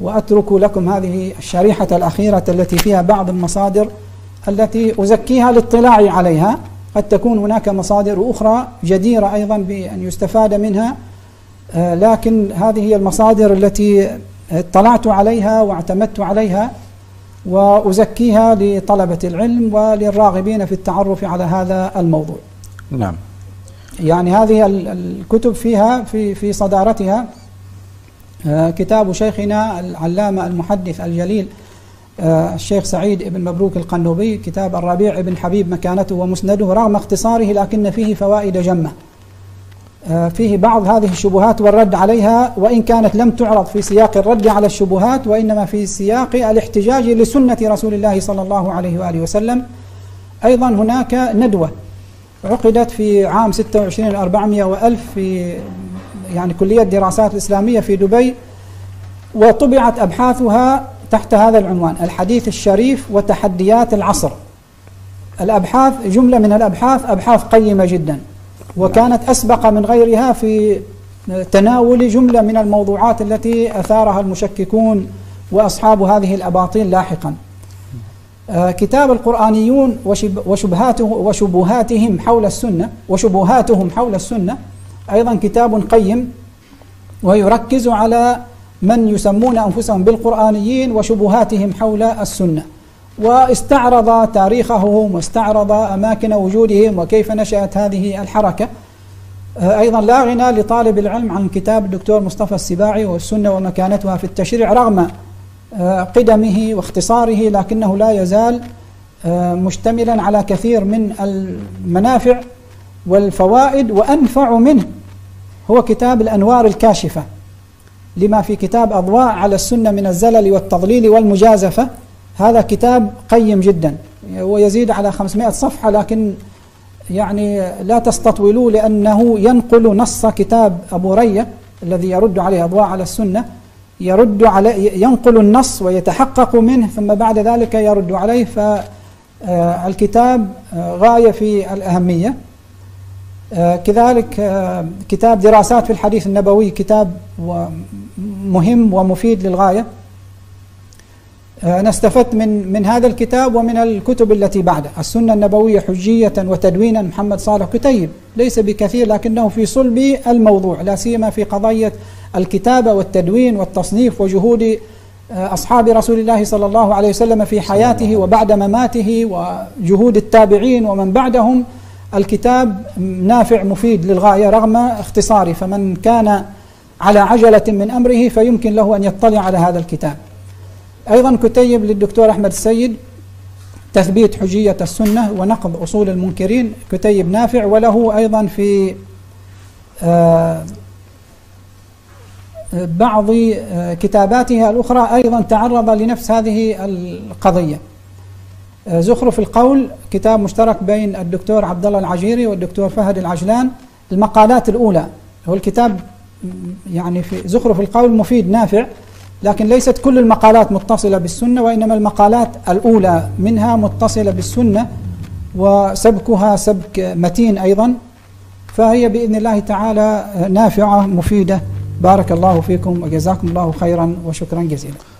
وأترك لكم هذه الشريحة الأخيرة التي فيها بعض المصادر التي أزكيها للاطلاع عليها. قد تكون هناك مصادر أخرى جديرة أيضا بأن يستفاد منها، لكن هذه هي المصادر التي اطلعت عليها واعتمدت عليها وأزكيها لطلبة العلم وللراغبين في التعرف على هذا الموضوع. نعم. يعني هذه الكتب فيها في صدارتها كتاب شيخنا العلامة المحدث الجليل الشيخ سعيد بن مبروك القنوبي، كتاب الربيع بن حبيب مكانته ومسنده، رغم اختصاره لكن فيه فوائد جمة، فيه بعض هذه الشبهات والرد عليها، وإن كانت لم تعرض في سياق الرد على الشبهات وإنما في سياق الاحتجاج لسنة رسول الله صلى الله عليه وآله وسلم. أيضا هناك ندوة عقدت في عام 26/400 وألف في يعني كلية الدراسات الإسلامية في دبي، وطبعت أبحاثها تحت هذا العنوان: الحديث الشريف وتحديات العصر. الأبحاث جملة من الأبحاث أبحاث قيمة جدا، وكانت أسبق من غيرها في تناول جملة من الموضوعات التي أثارها المشككون وأصحاب هذه الأباطيل لاحقا. كتاب القرآنيون وشبهاتهم حول السنة أيضا كتاب قيم، ويركز على من يسمون أنفسهم بالقرآنيين وشبهاتهم حول السنة، واستعرض تاريخهم واستعرض أماكن وجودهم وكيف نشأت هذه الحركة. أيضا لا غنى لطالب العلم عن كتاب الدكتور مصطفى السباعي والسنة ومكانتها في التشريع، رغم قدمه واختصاره لكنه لا يزال مشتملا على كثير من المنافع والفوائد. وأنفع منه هو كتاب الأنوار الكاشفة لما في كتاب أضواء على السنة من الزلل والتضليل والمجازفة. هذا كتاب قيم جدا ويزيد على 500 صفحة، لكن يعني لا تستطولوا لأنه ينقل نص كتاب أبو رية الذي يرد عليه أضواء على السنة، ينقل النص ويتحقق منه ثم بعد ذلك يرد عليه، فالكتاب غاية في الأهمية. كذلك كتاب دراسات في الحديث النبوي كتاب مهم ومفيد للغاية. نستفدت من هذا الكتاب ومن الكتب التي بعده. السنة النبوية حجية وتدوينا، محمد صالح كتيب، ليس بكثير لكنه في صلب الموضوع، لا سيما في قضية الكتابة والتدوين والتصنيف وجهود أصحاب رسول الله صلى الله عليه وسلم في حياته وبعد مماته وجهود التابعين ومن بعدهم. الكتاب نافع مفيد للغاية رغم اختصاره، فمن كان على عجلة من أمره فيمكن له أن يطلع على هذا الكتاب. أيضا كتيب للدكتور أحمد السيد تثبيت حجية السنة ونقض أصول المنكرين، كتيب نافع. وله أيضا في بعض كتاباته الأخرى أيضا تعرض لنفس هذه القضية. زخرف القول كتاب مشترك بين الدكتور عبد الله العجيري والدكتور فهد العجلان، المقالات الأولى. هو الكتاب يعني في زخرف القول مفيد نافع، لكن ليست كل المقالات متصلة بالسنة، وإنما المقالات الأولى منها متصلة بالسنة وسبكها سبك متين أيضا، فهي بإذن الله تعالى نافعة مفيدة. بارك الله فيكم وجزاكم الله خيرا وشكرا جزيلا.